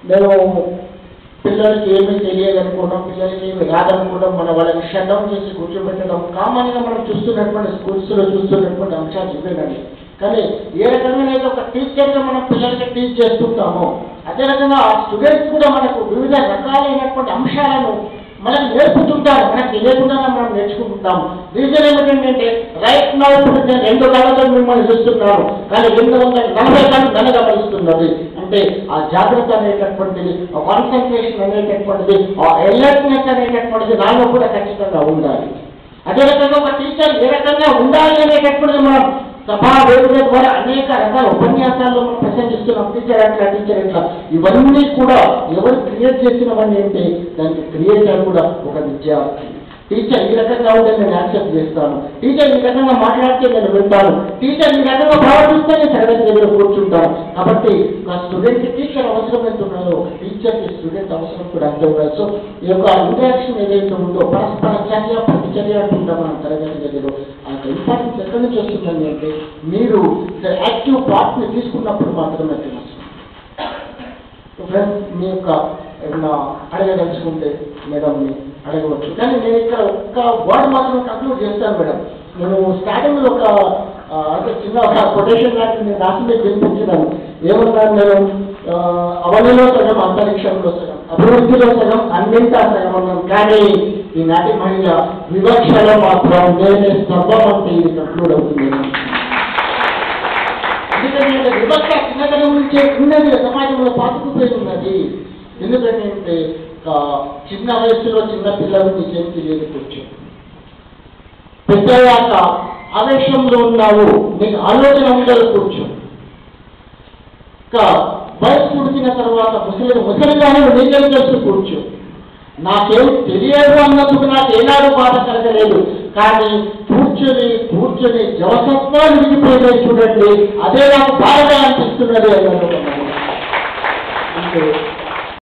నేను పిల్లలకి ఏమీ తెలియదు అనుకోవడం, పిల్లలకి ఏమి రాదనుకోవడం, మన వాళ్ళని షట్ డౌన్ చేసి కూర్చోబెట్టడం కామన్గా మనం చూస్తున్నటువంటి స్కూల్స్లో చూస్తున్నటువంటి అంశాలు ఇవేనండి. కానీ ఏ రకంగా అయితే ఒక టీచర్గా మనం పిల్లలకి టీచ్ చేస్తుంటామో అదే రకంగా స్టూడెంట్స్ కూడా మనకు వివిధ రకాలైనటువంటి అంశాలను మనకు నేర్పుతుంటారు. మనకు తెలియకుండా మనం నేర్చుకుంటుంటాము. రీజన్ ఏమిటంటే రైట్ నౌ ఇప్పుడు నేను 2 కళ్ళతో మిమ్మల్ని చూస్తున్నాను, కానీ 240 కళ్ళు నన్ను గమనిస్తున్నది. అంటే ఆ జాగ్రత్త అనేటటువంటిది, ఆ కాన్సన్ట్రేషన్ అనేటటువంటిది, ఆ అలర్ట్నెస్ అనేటటువంటిది నాలో కూడా ఖచ్చితంగా ఉండాలి. అదే రకంగా ఒక టీచర్ ఏ రకంగా ఉండాలి అనేటటువంటిది మనం సభా వేదిక ద్వారా అనేక రకాల ఉపన్యాసాల్లో మనం ప్రసంగిస్తున్నాం. టీచర్ ఎట్లా, టీచర్ ఎట్లా, ఇవన్నీ కూడా ఎవరు క్రియేట్ చేసినవన్నీ అంటే దానికి క్రియేటర్ కూడా ఒక విద్యార్థి. టీచర్ ఈ రకంగా ఉంటే నేను యాక్సెప్ట్ చేస్తాను, టీచర్ ఈ రకంగా మాట్లాడితే నేను వింటాను, టీచర్ ఈ రకంగా ప్రవర్తిస్తే నేను తరగతి దగ్గర కూర్చుంటాను. కాబట్టి ఒక స్టూడెంట్కి టీచర్ అవసరం ఎంత ఉన్నదో ఒక టీచర్కి స్టూడెంట్ అవసరం కూడా అంతే ఉండాలి. సో ఈ యొక్క ఇంటరాక్షన్ ఏదైతే ఉందో పరస్పర చర్య ప్రతిచర్య అంటుంటాం మనం తరగతి గదిలో. ఆ ఇంపార్టెన్స్ ఎక్కడి నుంచి వస్తుందండి అంటే మీరు యాక్టివ్ పార్ట్ని తీసుకున్నప్పుడు మాత్రమే తెలుస్తుంది. ఫ్రెండ్స్ మీ యొక్క ఏమన్నా అడగదలుచుకుంటే మేడంని అడగవచ్చు. కానీ నేను ఇక్కడ ఒక్క వర్డ్ మాత్రం కంక్లూడ్ చేస్తాను మేడం. నేను స్టార్టింగ్లో అంటే చిన్న ఒక కొటేషన్ లాంటి నేను రాసి మీకు వినిపించినాను. ఏమన్నాను నేను, అవనిలో సగం, అంతరిక్షంలో సగం, అభివృద్ధిలో సగం, అన్నింటా సగం అన్నాను. కానీ ఈనాటి మహిళ వివక్షలో మాత్రం నేనే సర్వం అంటే ఇది కంక్లూడ్ అవుతుంది. ఎందుకంటే వివక్ష చిన్నతనం నుంచే ఉన్నది, సమాజంలో పాతుకుపోయి ఉన్నది. ఎందుకంటే చిన్న వయసులో చిన్న పిల్లలు నీకేం తెలియదు కూర్చో, పెద్దయ్యాక ఆవేశంలో ఉన్నావు, నీకు ఆలోచన ఉండదు కూర్చో, వయసు ఉడికిన తర్వాత ముసలిగానే నీకేం తెలుసు కూర్చో, నాకేం తెలియదు అన్నందుకు నాకు ఏనాడు బాధ కలగలేదు. కానీ కూర్చొని కూర్చొని జవసత్వాలు విడిపోయినాయి చూడండి, అదే నాకు బాధగా అనిపిస్తున్నది అన్నాడు.